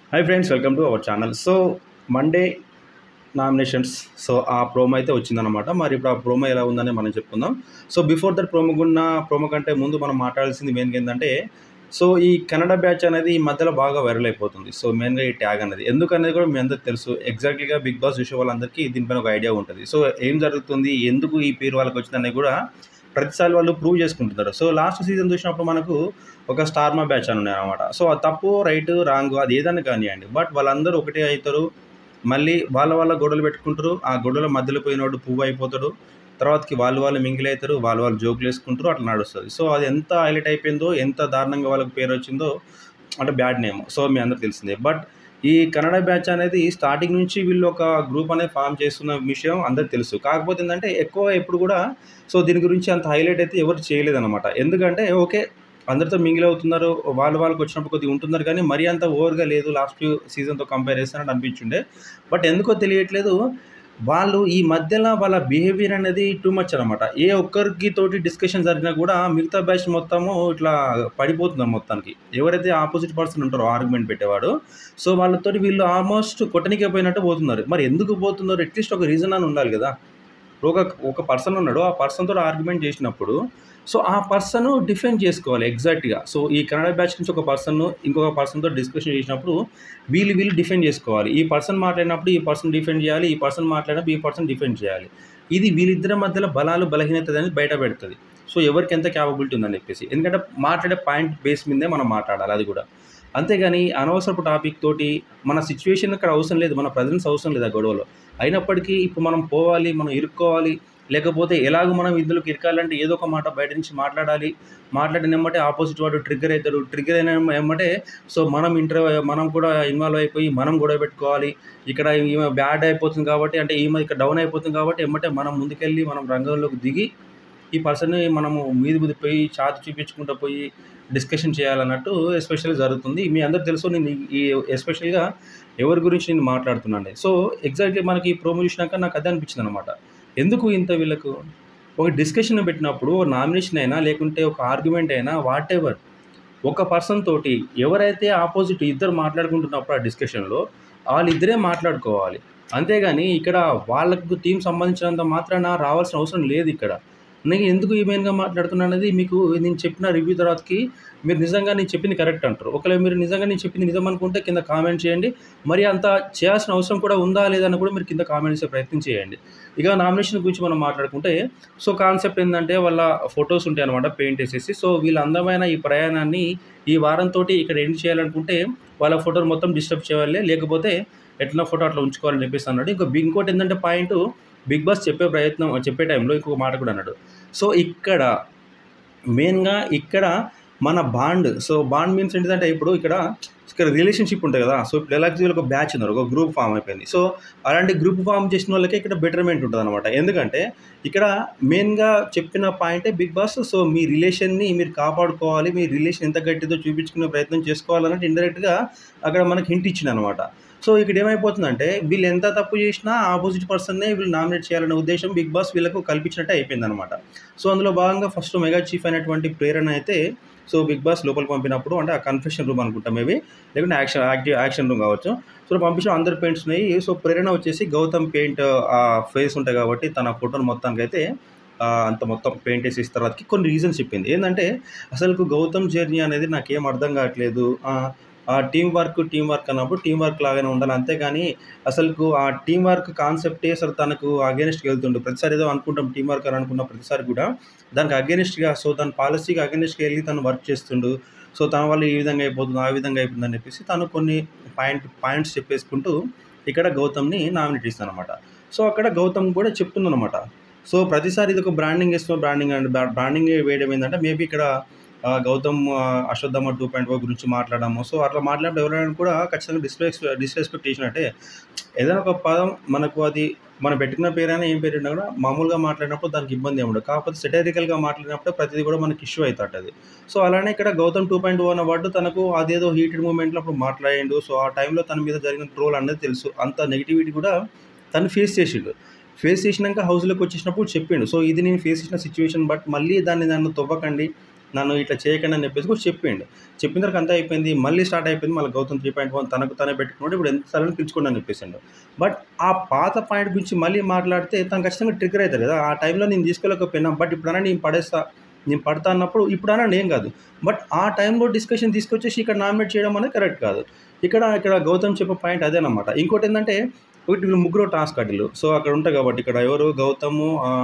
Hi friends, welcome to our channel. So Monday nominations. So ఆ promo అయితే వచ్చిందనమాట. మరి ఇప్పుడు ఆ ప్రోమో ఎలా ఉందని మనం చెప్పుకుందాం. సో బిఫోర్ దట్ ప్రోమో కంటే ముందు మనం మాట్లాడాల్సింది మెయిన్గా ఏంటంటే, సో ఈ కన్నడ బ్యాచ్ అనేది ఈ మధ్యలో బాగా వైరల్ అయిపోతుంది. సో మెయిన్గా ఈ ట్యాగ్ అనేది ఎందుకనేది కూడా మీ అందరికి తెలుసు. ఎగ్జాక్ట్లీగా బిగ్ బాస్ చూసే వాళ్ళందరికీ దీనిపైన ఒక ఐడియా ఉంటుంది. సో ఏం జరుగుతుంది, ఎందుకు ఈ పేరు వాళ్ళకి వచ్చిందనేది కూడా ప్రతిసారి వాళ్ళు ప్రూవ్ చేసుకుంటున్నారు. సో లాస్ట్ సీజన్ చూసినప్పుడు మనకు ఒక స్టార్మా బ్యాచ్ అని ఉన్నాయన్నమాట. సో అది తప్పు రైట్ రాంగ్ అది ఏదైనా కానివ్వండి, బట్ వాళ్ళందరూ ఒకటే అవుతారు. మళ్ళీ వాళ్ళ గొడవలు పెట్టుకుంటారు. ఆ గొడవల మధ్యలో పోయినోడు పువ్వు అయిపోతాడు. తర్వాతకి వాళ్ళు మింగిల్ అవుతారు. వాళ్ళు జోకులు వేసుకుంటారు. అట్లా నడుస్తుంది. సో అది ఎంత హైలైట్ అయిపోయిందో, ఎంత దారుణంగా వాళ్ళకి పేరు వచ్చిందో, అంటే బ్యాడ్ నేమ్. సో మీ అందరికి తెలిసిందే. బట్ ఈ కన్నడ బ్యాచ్ అనేది స్టార్టింగ్ నుంచి వీళ్ళు ఒక గ్రూప్ అనేది ఫామ్ చేస్తున్న విషయం అందరికి తెలుసు. కాకపోతే ఏంటంటే ఎక్కువ ఎప్పుడు కూడా సో దీని గురించి అంత హైలైట్ అయితే ఎవరు చేయలేదన్నమాట. ఎందుకంటే ఓకే, అందరితో మింగిల్ అవుతున్నారు, వాళ్ళకి వచ్చినప్పుడు కొద్దిగా ఉంటున్నారు, కానీ మరీ అంత ఓవర్గా లేదు. లాస్ట్ సీజన్తో కంపేర్ చేస్తానని అనిపించుండే. బట్ ఎందుకో తెలియట్లేదు, వాళ్ళు ఈ మధ్యలో వాళ్ళ బిహేవియర్ అనేది టూ మచ్ అనమాట. ఏ ఒక్కరికి తోటి డిస్కషన్ జరిగినా కూడా మిగతా బ్యాచ్ మొత్తము ఇట్లా పడిపోతున్నారు మొత్తానికి. ఎవరైతే ఆపోజిట్ పర్సన్ ఉంటారో ఆర్గ్యుమెంట్ పెట్టేవాడు, సో వాళ్ళతోటి వీళ్ళు ఆల్మోస్ట్ కొట్టనికే పోయినట్టు పోతున్నారు. మరి ఎందుకు పోతున్నారు? అట్లీస్ట్ ఒక రీజన్ అని ఉండాలి కదా. ఒక ఒక పర్సన్ ఉన్నాడు, ఆ పర్సన్తో ఆర్గ్యుమెంట్ చేసినప్పుడు సో ఆ పర్సన్ డిఫెండ్ చేసుకోవాలి ఎగ్జాక్ట్గా. సో ఈ కన్నడ బ్యాచ్ నుంచి ఒక పర్సన్ ఇంకొక పర్సన్తో డిస్కషన్ చేసినప్పుడు వీళ్ళు డిఫెండ్ చేసుకోవాలి. ఈ పర్సన్ మాట్లాడినప్పుడు ఈ పర్సన్ డిఫెండ్ చేయాలి, ఈ పర్సన్ మాట్లాడినప్పుడు ఈ పర్సన్ డిఫెండ్ చేయాలి. ఇది వీళ్ళిద్దరి మధ్యలో బలాలు బలహీనత అనేది బయట పెడుతుంది. సో ఎవరికి ఎంత క్యాపబిలిటీ ఉందని చెప్పేసి, ఎందుకంటే మాట్లాడే పాయింట్ బేస్ మీదే మనం మాట్లాడాలి అది కూడా. అంతేగాని అనవసరపు టాపిక్ తోటి మన సిచ్యువేషన్ అక్కడ అవసరం లేదు, మన ప్రజెన్స్ అవసరం లేదు ఆ గొడవలో. అయినప్పటికీ ఇప్పుడు మనం పోవాలి, మనం ఇరుక్కోవాలి, లేకపోతే ఎలాగో మనం ఇందులోకి ఇరకాలంటే ఏదో ఒక మాట బయట నుంచి మాట్లాడాలి. మాట్లాడిన ఎమ్మటే ఆపోజిట్ వాడు ట్రిగ్గర్ అవుతాడు. ట్రిగ్గర్ అయిన ఎమ్మటే సో మనం కూడా ఇన్వాల్వ్ అయిపోయి మనం గొడవ పెట్టుకోవాలి. ఇక్కడ ఈమె బ్యాడ్ అయిపోతుంది కాబట్టి, అంటే ఈమె ఇక్కడ డౌన్ అయిపోతుంది కాబట్టి ఎమ్మటే మనం ముందుకెళ్ళి మనం రంగంలోకి దిగి ఈ పర్సన్ని మనము మీది పోయి ఛాతి చూపించుకుంటూ పోయి డిస్కషన్ చేయాలన్నట్టు ఎస్పెషల్గా జరుగుతుంది. మీ అందరికి తెలుసు నేను ఈ ఎస్పెషల్గా ఎవరి గురించి నేను మాట్లాడుతున్నాను. సో ఎగ్జాక్ట్లీ మనకి ఈ ప్రోమో చూసినాక నాకు అదే అనిపించింది అనమాట. ఎందుకు ఇంత వీళ్ళకు ఒక డిస్కషన్ పెట్టినప్పుడు నామినేషన్ అయినా లేకుంటే ఒక ఆర్గ్యుమెంట్ అయినా వాట్ ఎవర్, ఒక పర్సన్ తోటి ఎవరైతే ఆపోజిట్ ఇద్దరు మాట్లాడుకుంటున్నప్పుడు ఆ డిస్కషన్లో వాళ్ళిద్దరే మాట్లాడుకోవాలి. అంతేగాని ఇక్కడ వాళ్ళకు టీం సంబంధించినంత మాత్రాన రావాల్సిన అవసరం లేదు ఇక్కడ. నేను ఎందుకు ఈ మెయిన్గా మాట్లాడుతున్నాను అనేది మీకు నేను చెప్పిన రివ్యూ తర్వాతకి మీరు నిజంగా నేను చెప్పింది కరెక్ట్ అంటారు. ఒకవేళ మీరు నిజంగా నేను చెప్పింది నిజం అనుకుంటే కింద కామెంట్ చేయండి. మరి అంత చేయాల్సిన అవసరం కూడా ఉందా లేదా అని కూడా మీరు కింద కామెంట్ చేసే ప్రయత్నం చేయండి. ఇక నామినేషన్ గురించి మనం మాట్లాడుకుంటే సో కాన్సెప్ట్ ఏంటంటే వాళ్ళ ఫొటోస్ ఉంటాయి అనమాట పెయింట్ వేసేసి. సో వీళ్ళ అందమైన ఈ ప్రయాణాన్ని ఈ వారంతో ఇక్కడ ఎండ్ చేయాలనుకుంటే వాళ్ళ ఫోటోలు మొత్తం డిస్టర్బ్ చేయాలి, లేకపోతే ఎట్లా ఫోటో అట్లా ఉంచుకోవాలని చెప్పేసి అన్నాడు. ఇంకోటి ఏంటంటే పాయింట్, బిగ్ బాస్ చెప్పే టైంలో ఇంకొక మాట కూడా అన్నాడు. సో మెయిన్గా ఇక్కడ మన బాండ్. సో బాండ్ మీన్స్ ఏంటంటే ఇప్పుడు ఇక్కడ రిలేషన్షిప్ ఉంటుంది కదా. సో ఇప్పుడు ఎలా ఒక బ్యాచ్ ఉన్నారు, ఒక గ్రూప్ ఫామ్ అయిపోయింది. సో అలాంటి గ్రూప్ ఫామ్ చేసిన వాళ్ళకి ఇక్కడ బెటర్మెంట్ ఉంటుంది అనమాట. ఎందుకంటే ఇక్కడ మెయిన్గా చెప్పిన పాయింటే బిగ్ బాస్, సో మీ రిలేషన్ని మీరు కాపాడుకోవాలి, మీ రిలేషన్ ఎంత గట్టిదో చూపించుకునే ప్రయత్నం చేసుకోవాలన్నట్టు ఇండైరెక్ట్గా అక్కడ మనకి హింట్ ఇచ్చింది అనమాట. సో ఇక్కడ ఏమైపోతుందంటే వీళ్ళు ఎంత తప్పు చేసినా ఆపోజిట్ పర్సన్నే వీళ్ళు నామినేట్ చేయాలనే ఉద్దేశం బిగ్ బాస్ వీళ్ళకు కల్పించినట్టే అయిపోయిందనమాట. సో అందులో భాగంగా ఫస్ట్ మెగా చీఫ్ అయినటువంటి ప్రేరణ అయితే సో బిగ్ బాస్ లోపలికి పంపినప్పుడు, అంటే ఆ కన్ఫెషన్ రూమ్ అనుకుంటాం మేబీ, లేకుంటే యాక్షన్ రూమ్ కావచ్చు. సో పంపించిన అందరు పెయింట్స్ ఉన్నాయి. సో ప్రేరణ వచ్చేసి గౌతమ్ పెయింట్ ఆ ఫేస్ ఉంటాయి కాబట్టి తన ఫోటోను మొత్తానికి అయితే అంత మొత్తం పెయింట్ వేసి ఇస్తారు. తర్వాతకి కొన్ని రీజన్స్ చెప్పింది. ఏంటంటే అసలు గౌతమ్ జర్నీ అనేది నాకేం అర్థం కావట్లేదు. ఆ టీం వర్క్ అన్నప్పుడు టీం వర్క్ లాగానే ఉండాలి. అంతేగాని అసలు ఆ టీం వర్క్ కాన్సెప్టే అసలు తనకు అగేనిస్ట్గా వెళ్తుండు. ప్రతిసారి ఏదో అనుకుంటాం టీం వర్క్ అని అనుకున్న ప్రతిసారి కూడా దానికి అగేనిస్ట్గా, సో దాని పాలసీకి అగేనిస్ట్గా వెళ్ళి తను వర్క్ చేస్తుండు. సో తన వల్ల ఈ విధంగా అయిపోతుంది, ఆ విధంగా అయిపోతుంది అని చెప్పేసి తను కొన్ని పాయింట్స్ చెప్పేసుకుంటూ ఇక్కడ గౌతమ్ని నామినేట్ చేస్తాను అనమాట. సో అక్కడ గౌతమ్ కూడా చెప్తుందనమాట. సో ప్రతిసారి ఇది ఒక బ్రాండింగ్ వేస్తున్నాం, బ్రాండింగ్ వేయడం ఏంటంటే మేబీ ఇక్కడ గౌతమ్ అశ్వత్థామ 2.0 గురించి మాట్లాడము. సో అట్లా మాట్లాడినప్పుడు ఎవరైనా కూడా ఖచ్చితంగా డిస్రెస్పెక్ట్ చేసినట్టే. ఏదైనా ఒక పదం మనకు అది మనం పెట్టుకున్న పేరైనా ఏం పేరైనా కూడా మామూలుగా మాట్లాడినప్పుడు దానికి ఇబ్బంది ఏమి ఉండదు. కాకపోతే సెటైరికల్గా మాట్లాడినప్పుడు ప్రతిదీ కూడా మనకి ఇష్యూ అవుతుంటుంది. సో అలానే ఇక్కడ గౌతమ్ 2.0 అన్న వర్డ్ తనకు అదేదో హీటెడ్ మూమెంట్లో అప్పుడు మాట్లాడిండు. సో ఆ టైంలో తన మీద జరిగిన ట్రోల్ అనేది తెలుసు. అంత నెగిటివిటీ కూడా తను ఫేస్ చేసినాక హౌస్లోకి వచ్చేసినప్పుడు చెప్పిండు. సో ఇది నేను ఫేస్ చేసిన సిచ్యువేషన్, బట్ మళ్ళీ దాన్ని తవ్వకండి, నన్ను ఇట్లా చేయకండి అని చెప్పేసి కూడా చెప్పిండు. చెప్పిన తర్వాత అంతా అయిపోయింది. మళ్ళీ స్టార్ట్ అయిపోయింది. మళ్ళీ గౌతమ్ 3.1 తనకు తానే పెట్టుకున్నాడు. ఇప్పుడు ఎంతసార్లు పిలుచుకోండి అని చెప్పేసిండు. బట్ ఆ పాత పాయింట్ గురించి మళ్ళీ మాట్లాడితే తను ఖచ్చితంగా ట్రిగ్గర్ అవుతారు కదా! ఆ టైంలో నేను తీసుకోలేకపోయినా, బట్ ఇప్పుడన్నా నేను పడేస్తా, నేను పడతా అన్నప్పుడు ఇప్పుడన్నా నేను కాదు. బట్ ఆ టైంలో డిస్కషన్ తీసుకొచ్చేసి ఇక్కడ నామినేట్ చేయడం అనేది కరెక్ట్ కాదు. ఇక్కడ గౌతమ్ చెప్పే పాయింట్ అదేనమాట. ఇంకోటేందంటే వీళ్ళు ముగ్గురు టాస్క్ ఆడిల్లు. సో అక్కడ ఉంటాయి కాబట్టి ఇక్కడ ఎవరు గౌతము,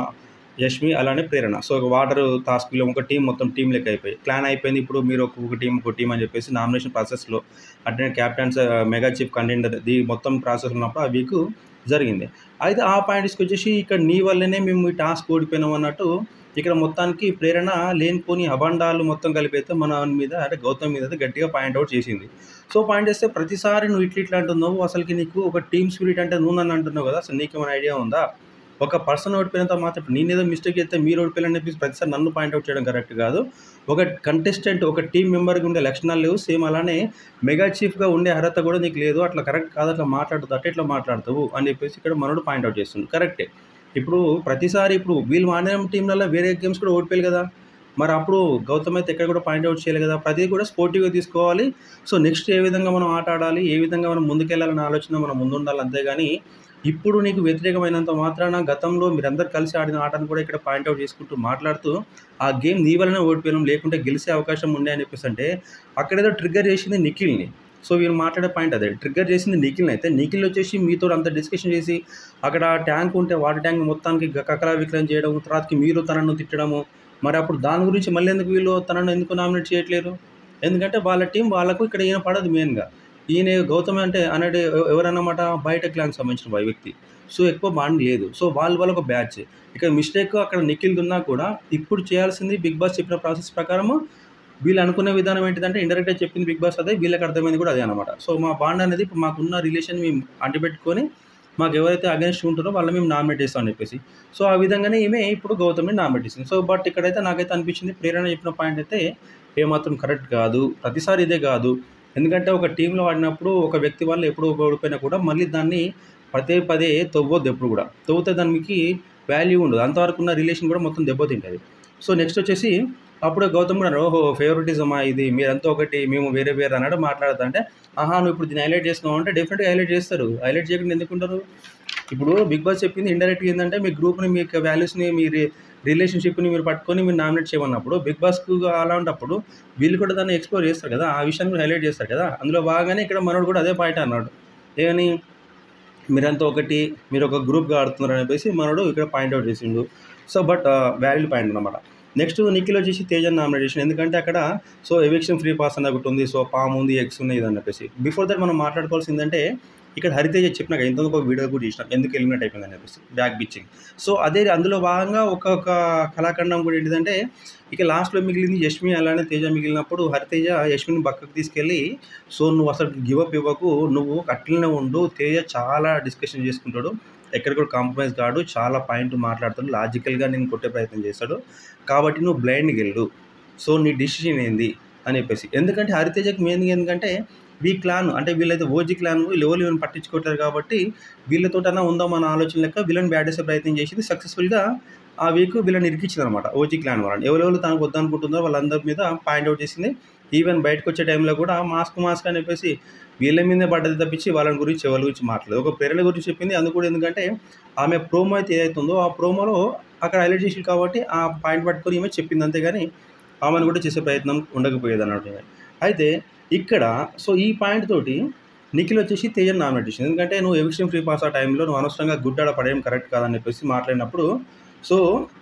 యష్మి అలానే ప్రేరణ. సో వాటర్ టాస్క్‌లో ఒక టీమ్ మొత్తం టీమ్ లెక్క అయిపోయి ప్లాన్ అయిపోయింది. ఇప్పుడు మీరు ఒక టీమ్ అని చెప్పేసి నామినేషన్ ప్రాసెస్‌లో అంటే క్యాప్టెన్స్, మెగా చీఫ్ కంటెండర్ మొత్తం ప్రాసెస్ ఉన్నప్పుడు ఆ వీక్ జరిగింది. అయితే ఆ పాయింట్ తీసుకొచ్చేసి ఇక్కడ నీ వల్లనే మేము ఈ టాస్క్ ఓడిపోయినాం అన్నట్టు ఇక్కడ మొత్తానికి ప్రేరణ లేనిపోని అభండాలు మొత్తం కలిపైతే మన మీద అంటే గౌతమ్ మీద అయితే గట్టిగా పాయింట్ ఔట్ చేసింది. సో పాయింట్ చేస్తే ప్రతిసారి నువ్వు ఇట్లా అంటున్నావు. అసలుకి నీకు ఒక టీమ్ స్పిరిట్ అంటే నువ్వు నన్ను అంటున్నావు కదా! అసలు నీకేమైనా ఐడియా ఉందా? ఒక పర్సన్ ఓడిపోయినంత మాత్రం ఇప్పుడు నేనేదో మిస్టేక్ చేస్తే మీరు ఓడిపోయారని చెప్పేసి ప్రతిసారి నన్ను పాయింట్ ఔట్ చేయడం కరెక్ట్ కాదు. ఒక కంటెస్టెంట్, ఒక టీమ్ మెంబర్‌కి ఉండే లక్షణాలు లేవు. సేమ్ అలానే మెగా చీఫ్‌గా ఉండే అర్హత కూడా నీకు లేదు. అట్లా కరెక్ట్ కాదు. అట్లా మాట్లాడుతావు. ఎట్లా మాట్లాడతావు అని చెప్పేసి ఇక్కడ మనోడు పాయింట్ ఔట్ చేస్తుండు. కరెక్టే. ఇప్పుడు ప్రతిసారి ఇప్పుడు వీళ్ళు ఆడిన టీమ్‌లలో వేరే గేమ్స్ కూడా ఓడిపోయారు కదా! మరి అప్పుడు గౌతమ్ అయితే ఎక్కడ కూడా పాయింట్ ఔట్ చేయలేదు కదా! ప్రతిది కూడా స్పోర్టివ్‌గా తీసుకోవాలి. సో నెక్స్ట్ ఏ విధంగా మనం ఆట ఆడాలి, ఏ విధంగా మనం ముందుకెళ్ళాలనే ఆలోచన మనం ముందుండాలి. అంతేగాని ఇప్పుడు నీకు వ్యతిరేకమైనంత మాత్రాన గతంలో మీరందరూ కలిసి ఆడిన ఆటను కూడా ఇక్కడ పాయింట్ ఔట్ చేసుకుంటూ మాట్లాడుతూ ఆ గేమ్ నీ వల్లనే ఓడిపోయినాం, లేకుంటే గెలిసే అవకాశం ఉండే అని చెప్పేసి అంటే అక్కడేదో ట్రిగ్గర్ చేసింది నిఖిల్‌ని. సో వీళ్ళు మాట్లాడే పాయింట్ అదే. ట్రిగ్గర్ చేసింది నిఖిల్‌ని అయితే నిఖిల్ వచ్చేసి మీతోటి అంత డిస్కషన్ చేసి అక్కడ ట్యాంక్ ఉంటే వాటర్ ట్యాంక్ మొత్తానికి కకరా వికలం చేయడం, తర్వాతకి మీరు తనను తిట్టడము. మరి అప్పుడు దాని గురించి మళ్ళీ ఎందుకు వీళ్ళు తనను ఎందుకు నామినేట్ చేయట్లేరు? ఎందుకంటే వాళ్ళ టీం వాళ్ళకు ఇక్కడ ఈయన పడదు మెయిన్‌గా. ఈయన గౌతమ్ అంటే అనేది ఎవరన్నమాట బయట క్లాన్‌కి సంబంధించిన వ్యక్తి. సో ఎక్కువ బాండ్ లేదు. సో వాళ్ళొక బ్యాచ్. ఇక్కడ మిస్టేక్ అక్కడ నిఖిల్‌దున్నా కూడా ఇప్పుడు చేయాల్సింది బిగ్ బాస్ చెప్పిన ప్రాసెస్ ప్రకారము వీళ్ళు అనుకున్న విధానం ఏంటిదంటే ఇండైరెక్ట్‌గా చెప్పింది బిగ్ బాస్ అదే. వీళ్ళకి అర్థమైంది కూడా అదే అనమాట. సో మా బాండ్ అనేది ఇప్పుడు మాకున్న రిలేషన్ మేము అంటిపెట్టుకొని మాకెవరైతే అగెన్స్ట్ ఉంటారో వాళ్ళని మేము నామినేట్ చేస్తాం అని చెప్పేసి. సో ఆ విధంగానే ఈమె ఇప్పుడు గౌతమ్‌ని నామినేట్ చేసింది. సో బట్ ఇక్కడైతే నాకైతే అనిపించింది ప్రేరణ చెప్పిన పాయింట్ అయితే ఏమాత్రం కరెక్ట్ కాదు. ప్రతిసారి ఇదే కాదు. ఎందుకంటే ఒక టీమ్‌లో ఆడినప్పుడు ఒక వ్యక్తి వల్ల ఎప్పుడు ఓడిపోయినా కూడా మళ్ళీ దాన్ని పదే పదే తవ్వొద్దు ఎప్పుడు కూడా. తవ్వితే దానికి వాల్యూ ఉండదు. అంతవరకు ఉన్న రిలేషన్ కూడా మొత్తం దెబ్బతింటది. సో నెక్స్ట్ వచ్చేసి అప్పుడే గౌతమ్ కూడా ఓహో! ఫేవరెటిజమా ఇది మీరంతా ఒకటి మేము వేరే వేరే అన్నాడు మాట్లాడతా అంటే, ఆహా! నువ్వు ఇప్పుడు దీన్ని హైలైట్ చేస్తున్నావు అంటే డెఫినిట్‌గా హైలైట్ చేస్తారు. హైలైట్ చేయకుండా ఎందుకుంటారు? ఇప్పుడు బిగ్ బాస్ చెప్పింది ఇండైరెక్ట్‌గా ఏందంటే మీ గ్రూప్‌ని మీకు వాల్యూస్‌ని మీ రిలేషన్‌షిప్‌ని మీరు పట్టుకొని మీరు నామినేట్ చేయమన్నప్పుడు బిగ్ బాస్‌కు అలాంటప్పుడు వీళ్ళు కూడా దాన్ని ఎక్స్‌ప్లోర్ చేస్తారు కదా! ఆ విషయాన్ని కూడా హైలైట్ చేస్తారు కదా! అందులో భాగంగానే ఇక్కడ మనోడు కూడా అదే పాయింట్ అన్నాడు. ఏమని? మీరంతా ఒకటి, మీరొక గ్రూప్‌గా ఆడుతున్నారని చెప్పేసి మనోడు ఇక్కడ పాయింట్ ఔట్ చేసిండు. సో బట్ వాలిడ్ పాయింట్ అన్నమాట. నెక్స్ట్ నిఖిల్ వచ్చేసి తేజని నామినేట్ చేసిండు. ఎందుకంటే అక్కడ సో ఎవిక్షన్ ఫ్రీ పాస్ అని ఒకటి ఉంది. సో పాము ఉంది, ఎగ్స్ ఉన్నాయి ఇదని చెప్పేసి. బిఫోర్ దట్ మనం మాట్లాడుకోవాల్సిందంటే ఇక్కడ హరితేజ చెప్పినాక ఇంతకు ఒక వీడియో కూడా చేసినా ఎందుకు ఎలిమినేట్ అయిపోయిందని చెప్పేసి బ్యాక్ బిచ్చింగ్. సో అదే అందులో భాగంగా ఒక కళాఖండం కూడా ఏంటిదంటే ఇక లాస్ట్‌లో మిగిలింది యష్మి అలానే తేజ మిగిలినప్పుడు హరితేజ యష్మిని పక్కకు తీసుకెళ్ళి సో నువ్వు అసలు గివ్ అప్ ఇవ్వకు, నువ్వు అట్లనే ఉండు. తేజ చాలా డిస్కషన్ చేసుకుంటాడు. ఎక్కడ కూడా కాంప్రమైజ్ కాడు. చాలా పాయింట్ మాట్లాడతాడు. లాజికల్‌గా నేను కొట్టే ప్రయత్నం చేస్తాడు. కాబట్టి నువ్వు బ్లైండ్‌గా వెళ్ళు. సో నీ డిసిషన్ ఏంది అని చెప్పేసి. ఎందుకంటే హరితేజకి మెయిన్‌గా ఎందుకంటే క్లాన్ అంటే వీళ్ళైతే ఓజీ క్లాన్ వీళ్ళు ఈవెన్ పట్టించుకోవట్లేదు కాబట్టి వీళ్ళతోటన్నా ఉందాం అన్న ఆలోచన లెక్క వీళ్ళని బ్యాట్ చేసే ప్రయత్నం చేసింది. సక్సెస్‌ఫుల్‌గా ఆ వీక్ వీళ్ళని ఇరికిచ్చిందనమాట ఓజీ క్లాన్ వాళ్ళని. ఎవరెవరు తనకు వద్దనుకుంటుందో వాళ్ళందరి మీద పాయింట్ ఔట్ చేసింది. ఈవెన్ బయటకొచ్చే టైంలో కూడా మాస్క్ అని చెప్పేసి వీళ్ళ మీదే పడ్డది తప్పించి వాళ్ళ గురించి ఎవరి గురించి మాట్లాడలేదు. ఒక ప్రేరణ గురించి చెప్పింది. అది కూడా ఎందుకంటే ఆమె ప్రోమో అయితే ఏదైతుందో ఆ ప్రోమోలో అక్కడ హైలైట్ చేసింది కాబట్టి ఆ పాయింట్ పట్టుకొని ఈమె చెప్పింది. అంతేగాని ఆమెను కూడా చేసే ప్రయత్నం ఉండకపోయేదన్నమాట. అయితే ఇక్కడ సో ఈ పాయింట్ తోటి నిఖిల్ వచ్చేసి తేజని నామినేట్ చేసింది. ఎందుకంటే నువ్వు ఎవిక్షన్ ఫ్రీ పాస్ ఆ టైంలో నువ్వు అనవసరంగా గుడ్డాడ పడేయడం కరెక్ట్ కాదని చెప్పేసి మాట్లాడినప్పుడు సో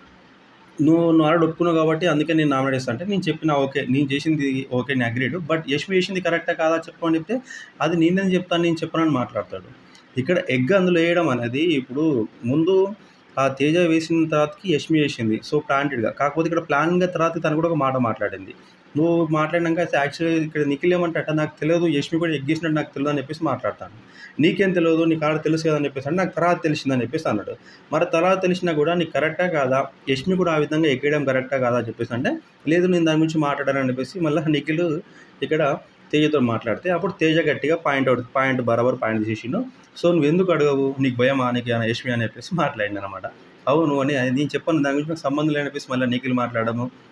నువ్వు ఆల్రెడీ ఒప్పుకున్నావు కాబట్టి అందుకే నేను నామినేట్ చేస్తాను అంటే నేను చెప్పిన ఓకే. నేను చేసింది ఓకే. నేను అగ్రీడ్. బట్ యష్మి చేసింది కరెక్టా కాదా చెప్పు అని చెప్తే అది నేనేం చెప్తాను నేను చెప్పనని మాట్లాడతాడు. ఇక్కడ ఎగ్ అందులో వేయడం అనేది ఇప్పుడు ముందు ఆ తేజ వేసిన తర్వాతకి యష్మి చేసింది. సో ప్లాంటెడ్‌గా. కాకపోతే ఇక్కడ ప్లాన్‌గా తర్వాత తను కూడా ఒక మాట మాట్లాడింది. నువ్వు మాట్లాడినాక యాక్చువల్‌గా ఇక్కడ నిఖిల్ ఏమంటాడంటే నాకు తెలియదు యష్మి కూడా ఎగ్ వేసినట్టు నాకు తెలియదు అని చెప్పేసి మాట్లాడతాను. నీకేం తెలియదు నీకు ఆడ తెలుసు కదా అని చెప్పేసి అంటే నాకు తర్వాత తెలిసిందని చెప్పేసి అన్నాడు. మరి తర్వాత తెలిసినా కూడా నీకు కరెక్టా కాదా? యష్మి కూడా ఆ విధంగా ఎగ్గేయడం కరెక్టా కాదా అని చెప్పేసి అంటే లేదు నేను దాని గురించి మాట్లాడానని చెప్పేసి మళ్ళీ నిఖిల్ ఇక్కడ తేజతో మాట్లాడితే అప్పుడు తేజ గట్టిగా పాయింట్ బరాబర్ పాయింట్ తీసేసిండు. సో నువ్వెందుకు అడగవు? నీకు భయమా నీకు యష్మి అని చెప్పేసి మాట్లాడిండనమాట. అవును అని నేను చెప్పాను దాని గురించి నాకు సంబంధం లేని చెప్పేసి మళ్ళీ నిఖిల్ మాట్లాడము.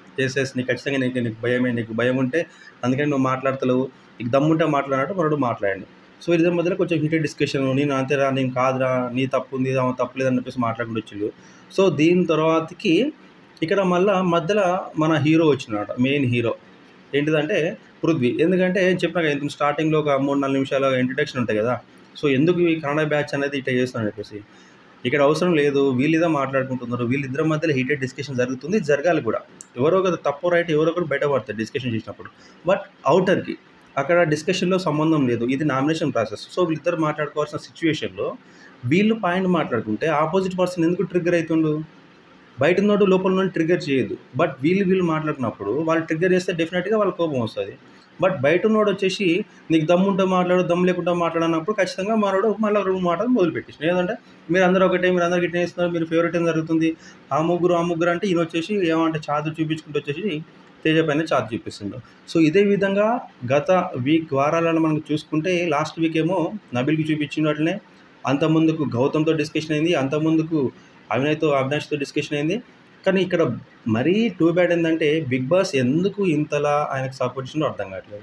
చేసేసి నీకు ఖచ్చితంగా నీకు భయం ఉంటే అందుకని నువ్వు మాట్లాడతలేవు, నీకు దమ్ముంటే మాట్లాడినట్టు మనోడు మాట్లాడండి. సో వీళ్ళిద్దరి మధ్యలో కొంచెం హీటెడ్ డిస్కషన్, నేను అంతేరా, నేను కాదురా, నీ తప్పు ఉంది, ఆమె తప్పులేదు అని చెప్పేసి మాట్లాడుకుంటూ వచ్చిండు. సో దీని తర్వాతకి ఇక్కడ మళ్ళా మధ్యలో మన హీరో వచ్చినాడు, మెయిన్ హీరో ఏంటిదంటే పృథ్వీ. ఎందుకంటే చెప్పినా కదా ఇంత స్టార్టింగ్లో ఒక 3-4 నిమిషాల ఇంట్రడక్షన్ ఉంటాయి కదా. సో ఎందుకు ఈ కన్నడ బ్యాచ్ అనేది ఇట్లా చేస్తాను చెప్పేసి ఇక్కడ అవసరం లేదు, వీళ్ళిదే మాట్లాడుకుంటున్నారు, వీళ్ళిద్దరి మధ్యలో హీటెడ్ డిస్కషన్ జరుగుతుంది, జరగాలి కూడా. ఎవరో ఒకరు తప్పు రైట్ ఎవరో ఒకరు బయటపడతారు డిస్కషన్ చేసినప్పుడు. బట్ అవుటర్కి అక్కడ డిస్కషన్లో సంబంధం లేదు, ఇది నామినేషన్ ప్రాసెస్. సో వీళ్ళిద్దరు మాట్లాడుకోవాల్సిన సిచ్యువేషన్లో వీళ్ళు పాయింట్ మాట్లాడుకుంటే ఆపోజిట్ పర్సన్ ఎందుకు ట్రిగ్గర్ అవుతుండు? బయట ఉన్నోడు లోపల నుండి ట్రిగ్గర్ చేయదు. బట్ వీళ్ళు మాట్లాడుకున్నప్పుడు వాళ్ళు ట్రిగ్గర్ చేస్తే డెఫినెట్గా వాళ్ళ కోపం వస్తుంది. బట్ బయట ఉన్నోడు వచ్చేసి నీకు దమ్ముంటే మాట్లాడు, దమ్ము లేకుండా మాట్లాడనప్పుడు ఖచ్చితంగా మనోడు మళ్ళీ 2 మాటలు మొదలుపెట్టేసి, ఏదంటే మీరు అందరూ ఒకటే, మీరు అందరికి ఇట్లా చేస్తున్నారు, మీరు ఫేవరెట్ ఏం జరుగుతుంది, ఆ ముగ్గురు అంటే ఈయన వచ్చేసి ఏమంటే చాదు చూపించుకుంటూ వచ్చేసి తేజ పైన చాదు చూపిస్తుండు. సో ఇదే విధంగా గత వారాలలో మనం చూసుకుంటే లాస్ట్ వీక్ ఏమో నబిల్కి చూపించిన అట్లనే, అంత ముందుకు గౌతమ్తో డిస్కషన్ అయింది, అంత ముందుకు అవినాష్తో డిస్కషన్ అయింది. కానీ ఇక్కడ మరీ టూ బ్యాడ్ ఏంటంటే బిగ్ బాస్ ఎందుకు ఇంతలా ఆయనకు సపోర్ట్ ఇచ్చిందో అర్థం కావట్లేదు.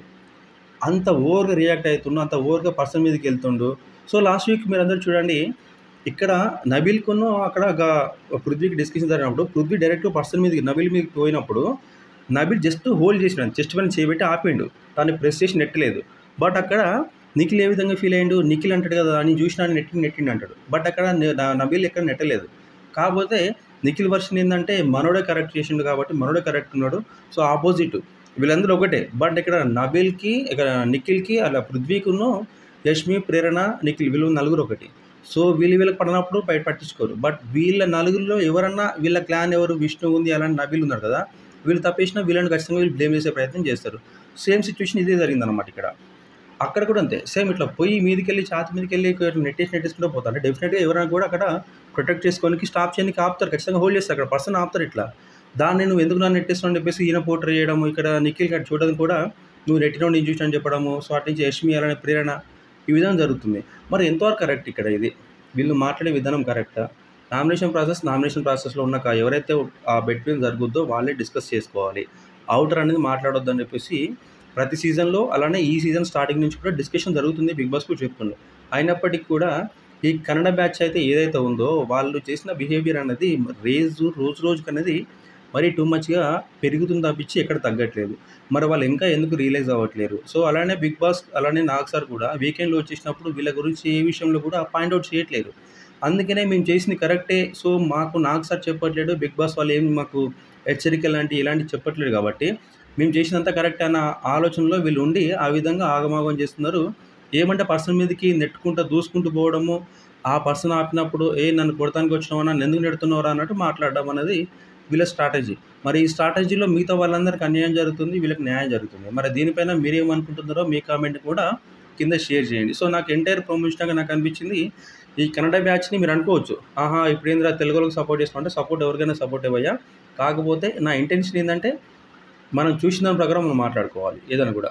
అంత ఓవర్గా రియాక్ట్ అవుతుండు, అంత ఓవర్గా పర్సన్ మీదకి వెళ్తుండు. సో లాస్ట్ వీక్ మీరు అందరూ చూడండి, ఇక్కడ నబిల్కును అక్కడ పృథ్వీకి డిస్కషన్ జరిగినప్పుడు పృథ్వీ డైరెక్ట్గా పర్సన్ మీదకి నబిల్ మీదకి పోయినప్పుడు నబిల్ జస్ట్ హోల్డ్ చేసినాడు, చెస్ట్ పైన చేయబెట్టి ఆపిండు, దాన్ని ప్రెస్ చేసి నెట్టలేదు. బట్ అక్కడ నిఖిల్ ఏ విధంగా ఫీల్ అయ్యిండు, నిఖిల్ అంటాడు కదా నేను చూసినాను నెట్టిండి అంటాడు. బట్ అక్కడ నబిల్ ఎక్కడ నెట్టలేదు. కాకపోతే నిఖిల్ వర్షన్ ఏంటంటే మనోడే కరెక్ట్ చేసిండు కాబట్టి మనోడే కరెక్ట్ ఉన్నాడు. సో ఆపోజిట్ వీళ్ళందరూ ఒకటే. బట్ ఇక్కడ నబిల్కి, ఇక్కడ నిఖిల్కి, అలా పృథ్వీకును యష్మి, ప్రేరణ, నిఖిల్ వీళ్ళు నలుగురు ఒకటి. సో వీళ్ళకి పడినప్పుడు బయట పట్టించుకోరు. బట్ వీళ్ళ నలుగురిలో ఎవరన్నా వీళ్ళ క్లాన్ ఎవరు, విష్ణు ఉంది, అలాంటి నబిల్ ఉన్నారు కదా, వీళ్ళు తప్పేసినా వీళ్ళని ఖచ్చితంగా వీళ్ళు బ్లేమ్ చేసే ప్రయత్నం చేస్తారు. సేమ్ సిచ్యువేషన్ ఇదే జరిగిందనమాట ఇక్కడ. అక్కడ కూడా అంతే సేమ్, ఇట్లా పొయ్యి మీదకి ఛాతి మీదకి వెళ్ళి నెట్టేసుకుంటూ పోతారు. అంటే డెఫినెట్గా ఎవరైనా కూడా అక్కడ ప్రొటెక్ట్ చేసుకోనికి స్టాప్ చేయడానికి ఆపుతారు, ఖచ్చితంగా హోల్డ్ చేస్తారు, అక్కడ పర్సన్ ఆపుతారు. ఇట్లా దాన్ని నువ్వు ఎందుకు నన్ను నెట్టేస్తున్నావు అని చెప్పేసి ఈయన పోటర్ చేయడము, ఇక్కడ నిఖిల్ అక్కడ చూడడం కూడా నువ్వు నెట్టినో నేను చూసాను చెప్పడము. సో అటు నుంచి యష్మి అలానే ప్రేరణ ఈ విధంగా జరుగుతుంది. మరి ఎంతవరకు కరెక్ట్ ఇక్కడ ఇది? వీళ్ళు మాట్లాడే విధానం కరెక్టా? నామినేషన్ ప్రాసెస్లో ఉన్న ఎవరైతే ఆ బెట్వీన్ జరుగుద్దో వాళ్ళే డిస్కస్ చేసుకోవాలి, అవుటర్ అనేది మాట్లాడొద్దు అని చెప్పేసి ప్రతి సీజన్లో, అలానే ఈ సీజన్ స్టార్టింగ్ నుంచి కూడా డిస్కషన్ జరుగుతుంది, బిగ్ బాస్ కూడా చెప్తుండే. అయినప్పటికీ కూడా ఈ కన్నడ బ్యాచ్ అయితే ఏదైతే ఉందో వాళ్ళు చేసిన బిహేవియర్ అనేది రోజు రోజుకి అనేది మరీ టూ మచ్గా పెరుగుతుంది తప్పించి ఎక్కడ తగ్గట్లేదు. మరి వాళ్ళు ఇంకా ఎందుకు రియలైజ్ అవ్వట్లేరు? సో అలానే బిగ్ బాస్, అలానే నాగ్ సార్ కూడా వీకెండ్లో వచ్చేసినప్పుడు వీళ్ళ గురించి ఏ విషయంలో కూడా పాయింట్అవుట్ చేయట్లేరు. అందుకనే మేము చేసింది కరెక్టే, సో మాకు నాగ్ సార్ చెప్పట్లేడు, బిగ్ బాస్ వాళ్ళు ఏమి మాకు హెచ్చరిక ఇలాంటివి చెప్పట్లేదు కాబట్టి మేము చేసినంత కరెక్ట్ అన్న ఆలోచనలో వీళ్ళు ఉండి ఆ విధంగా ఆగమాగం చేస్తున్నారు. ఏమంటే పర్సన్ మీదకి నెట్టుకుంటూ దూసుకుంటూ పోవడము, ఆ పర్సన్ ఆపినప్పుడు నన్ను కొడతానికి వచ్చినావా, నన్ను ఎందుకు నెడుతున్నారా అన్నట్టు మాట్లాడడం అనేది వీళ్ళ స్ట్రాటజీ. మరి ఈ స్ట్రాటజీలో మిగతా వాళ్ళందరికీ అన్యాయం జరుగుతుంది, వీళ్ళకి న్యాయం జరుగుతుంది. మరి దీనిపైన మీరేమనుకుంటున్నారో మీ కామెంట్ కూడా కింద షేర్ చేయండి. సో నాకు ఎంటైర్ ప్రమోషన్గా నాకు అనిపించింది ఈ కన్నడ బ్యాచ్ని మీరు అనుకోవచ్చు, ఆహా ఇప్పుడు ఏంద్రా తెలుగులోకి సపోర్ట్ చేస్తాం అంటే సపోర్ట్ ఎవరికైనా సపోర్ట్ ఇవ్వయ్యా. కాకపోతే నా ఇంటెన్షన్ ఏంటంటే మనం చూసిన దాని ప్రకారం మనం మాట్లాడుకోవాలి ఏదైనా కూడా.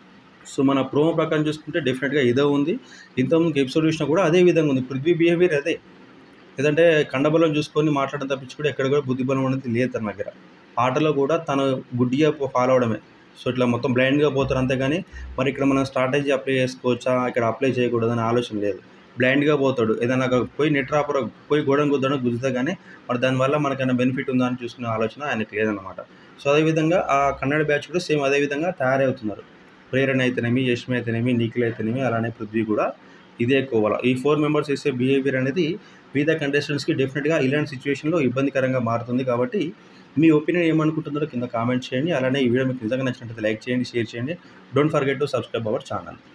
సో మన ప్రోమో ప్రకారం చూసుకుంటే డెఫినెట్గా ఇదే ఉంది, ఇంతకుముందు ఎపిసోడ్ చూసినా కూడా అదే విధంగా ఉంది. పృథ్వీ బిహేవియర్ అదే, ఏదంటే కండబలం చూసుకొని మాట్లాడడం తప్పించి కూడా ఎక్కడ కూడా బుద్ధిబలం అనేది లేదు తన దగ్గర. ఆటలో కూడా తను గుడ్డిగా ఫాలో అవడమే. సో ఇట్లా మొత్తం బ్లైండ్గా పోతారు అంతేగాని మరి ఇక్కడ మనం స్ట్రాటజీ అప్లై చేసుకోవచ్చా, ఇక్కడ అప్లై చేయకూడదని ఆలోచన లేదు. బ్లైండ్గా పోతాడు, ఏదైనా పోయి నెట్ రాపర పోయి గోడను గుద్దుతా కానీ మరి దానివల్ల మనకైనా బెనిఫిట్ ఉందా అని చూసుకునే ఆలోచన ఆయనకు లేదన్నమాట. సో అదేవిధంగా ఆ కన్నడ బ్యాచ్ కూడా సేమ్ అదేవిధంగా తయారవుతున్నారు. ప్రేరణ అయితేనేమి, యష్మి అయితేనేమి, నిఖిల్ అయితేనేమి, అలానే పృథ్వీ కూడా ఇదే కోవాల. ఈ 4 మెంబర్స్ చేసే బిహేవియర్ అనేది మిగతా కంటెస్టెంట్స్కి డెఫినెట్గా ఇలాంటి సిచ్యువేషన్లో ఇబ్బందికరంగా మారుతుంది. కాబట్టి మీ ఒపీనియన్ ఏమనుకుంటున్నారో కింద కామెంట్ చేయండి. అలానే ఈ వీడియో మీకు నిజంగా నచ్చినట్లయితే లైక్ చేయండి, షేర్ చేయండి. Don't forget to subscribe our channel.